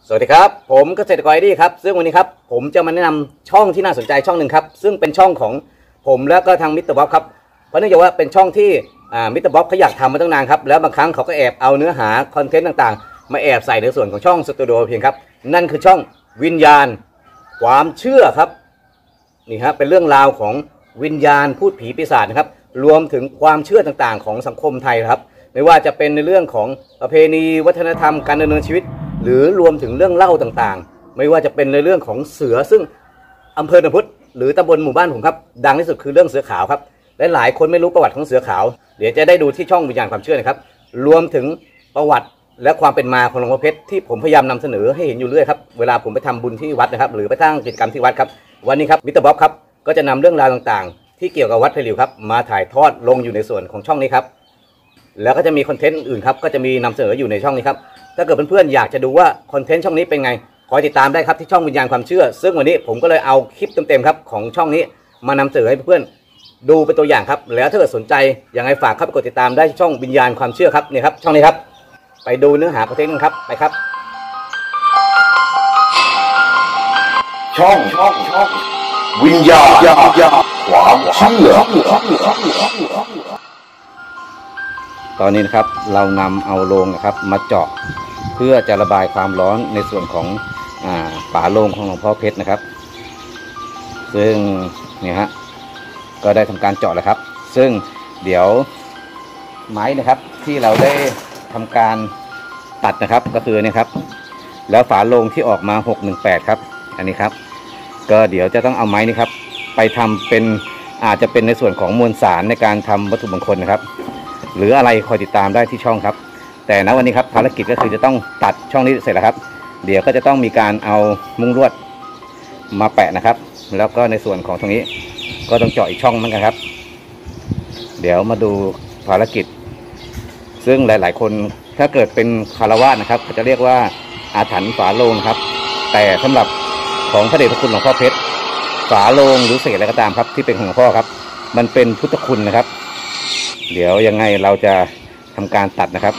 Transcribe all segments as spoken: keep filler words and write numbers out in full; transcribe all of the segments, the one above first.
สวัสดีครับผมเกษตรกรไอดี้ครับซึ่งวันนี้ครับผมจะมาแนะนำช่องที่น่าสนใจช่องหนึ่งครับซึ่งเป็นช่องของผมแล้วก็ทางมิสเตอร์บ๊อบครับเพราะเนื่องจากว่าเป็นช่องที่มิสเตอร์บ๊อบเขาอยากทำมาตั้งนานครับแล้วบางครั้งเขาก็แอบเอาเนื้อหาคอนเทนต์ต่างๆมาแอบใส่ในส่วนของช่องสตูดิโอเพียงครับนั่นคือช่องวิญญาณความเชื่อครับนี่ฮะเป็นเรื่องราวของวิญญาณพูดผีปีศาจนะครับรวมถึงความเชื่อต่างๆของสังคมไทยครับไม่ว่าจะเป็นในเรื่องของประเพณีวัฒนธรรมการดำเนินชีวิตหรือรวมถึงเรื่องเล่าต่างๆไม่ว่าจะเป็นในเรื่องของเสือซึ่งอำเภอหนองพุธหรือตำบลหมู่บ้านผมครับดังที่สุดคือเรื่องเสือขาวครับและหลายคนไม่รู้ประวัติของเสือขาวเดี๋ยวจะได้ดูที่ช่องวิญญาณความเชื่อนะครับรวมถึงประวัติและความเป็นมาของหลวงพ่อเพชรที่ผมพยายามนำเสนอให้เห็นอยู่เรื่อยครับเวลาผมไปทำบุญที่วัดนะครับหรือไปตั้งกิจกรรมที่วัดครับวันนี้ครับมิสเตอร์บ๊อบครับก็จะนำเรื่องราวต่างๆที่เกี่ยวกับวัดไผ่หลิวครับมาถ่ายทอดลงอยู่ในส่วนของช่องนี้ครับแล้วก็จะมีคอนเทนต์อื่นครับก็จะมีนำเสนออยู่ในช่องนี้ครับถ้าเกิดเพื่อนๆอยากจะดูว่าคอนเทนต์ช่องนี้เป็นไงคอยติดตามได้ครับที่ช่องวิญญาณความเชื่อซึ่งวันนี้ผมก็เลยเอาคลิปเต็มๆครับของช่องนี้มานำเสนอให้เพื่อนๆดูเป็นตัวอย่างครับแล้วถ้าเกิดสนใจยังไงฝากเข้าไปกดติดตามได้ที่ช่องวิญญาณความเชื่อครับนี่ครับช่องนี้ครับไปดูเนื้อหาคอนเทนต์กันครับไปครับช่องช่องช่องวิญญาณความเชื่อตอนนี้นะครับเรานำเอาโลงนะครับมาเจาะเพื่อจะระบายความร้อนในส่วนของอ่าฝาโลงของหลวงพ่อเพชรนะครับซึ่งเนี่ยฮะก็ได้ทำการเจาะแล้วครับซึ่งเดี๋ยวไม้นะครับที่เราได้ทำการตัดนะครับก็คือเนี่ยครับแล้วฝาโลงที่ออกมาหกหนึ่งแปดครับอันนี้ครับก็เดี๋ยวจะต้องเอาไม้นี้ครับไปทำเป็นอาจจะเป็นในส่วนของมวลสารในการทำวัตถุมงคลนะครับหรืออะไรคอยติดตามได้ที่ช่องครับแต่ณวันนี้ครับภารกิจก็คือจะต้องตัดช่องนี้เสร็จแล้วครับเดี๋ยวก็จะต้องมีการเอามุ้งลวดมาแปะนะครับแล้วก็ในส่วนของตรงนี้ก็ต้องเจาะอีกช่องเหมือนกันครับเดี๋ยวมาดูภารกิจซึ่งหลายๆคนถ้าเกิดเป็นคารวะนะครับเขาจะเรียกว่าอาถรรพ์ฝาโลงครับแต่สำหรับของพระเดชพระคุณหลวงพ่อเพชรฝาโลงหรือเศษอะไรก็ตามครับที่เป็นของหลวงพ่อครับมันเป็นพุทธคุณนะครับเดี๋ยวยังไงเราจะทำการตัดนะครับ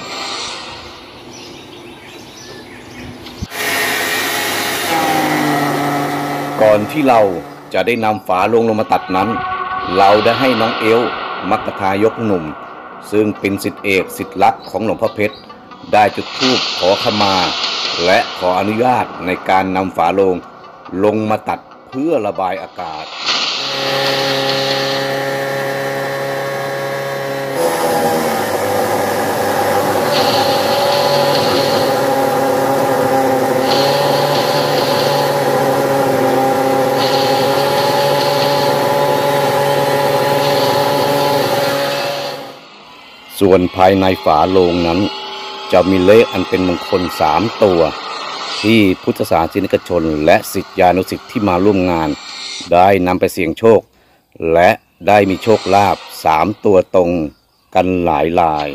ก่อนที่เราจะได้นำฝาโลงลงมาตัดนั้นเราได้ให้น้องเอลมัคคทายกหนุ่มซึ่งเป็นศิษย์เอกศิษย์รักของหลวงพ่อเพชรได้จุดธูปขอขมาและขออนุญาตในการนำฝาโลงลงมาตัดเพื่อระบายอากาศส่วนภายในฝาโลงนั้นจะมีเลขอันเป็นมงคลสามตัวที่พุทธศาสนิกชนและศิษยานุศิษย์ที่มาร่วมงานได้นำไปเสี่ยงโชคและได้มีโชคลาภสามตัวตรงกันหลายราย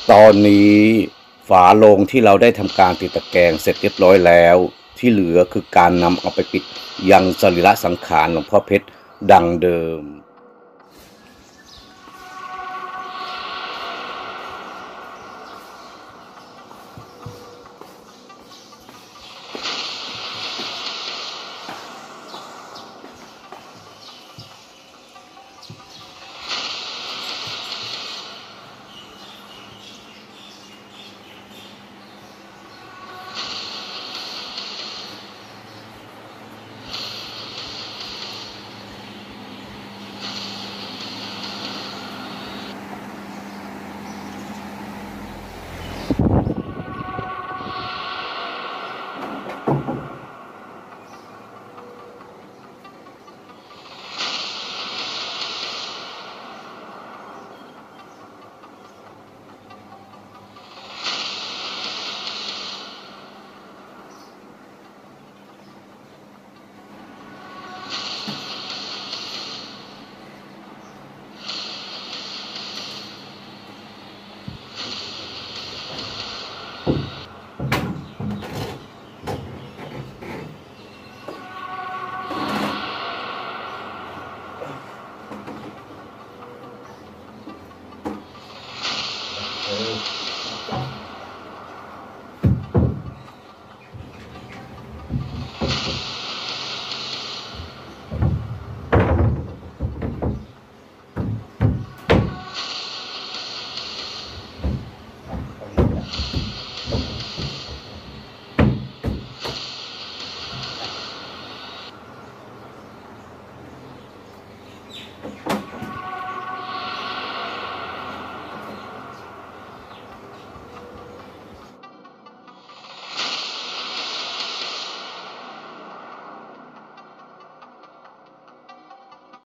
ตอนนี้ฝาโลงที่เราได้ทำการติดตะแกรงเสร็จเรียบร้อยแล้วที่เหลือคือการนำเอาไปปิดยังสรีระสังขารหลวงพ่อเพชรดังเดิม